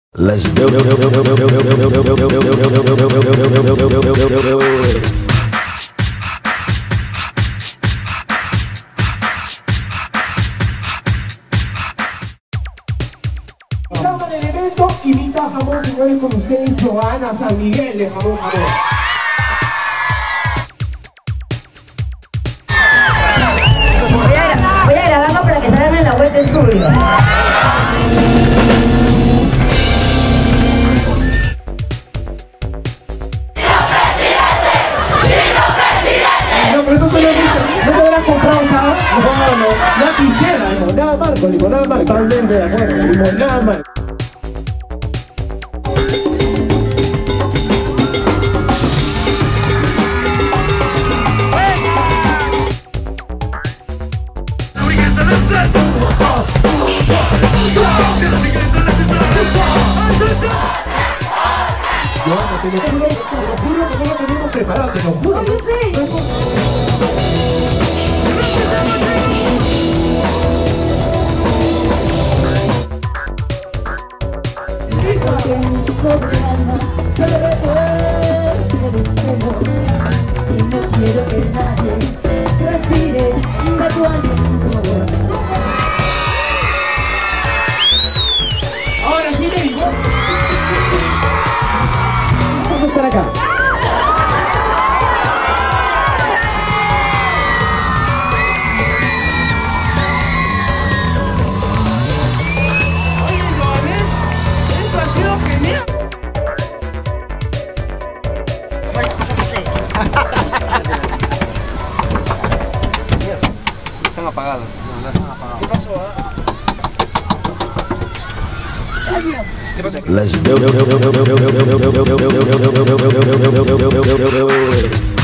Let's do it. Estamos en el evento Invita Jamón, señores, con ustedes Joana San Miguel de Jamón Jamón. Voy a grabarlo para que salgan en la web de estudio. No, pero eso solo no te habrás comprado, ¿sabes? No, ya quisiera, limonada Marco, limonada Marco. Totalmente de acuerdo, limonada Marco. Joana, te lo juro que no lo tenemos preparado, te lo juro. Ahora sí le digo. Vamos a estar acá. Están apagados. No, están apagados. ¿Qué pasó? Let's do it.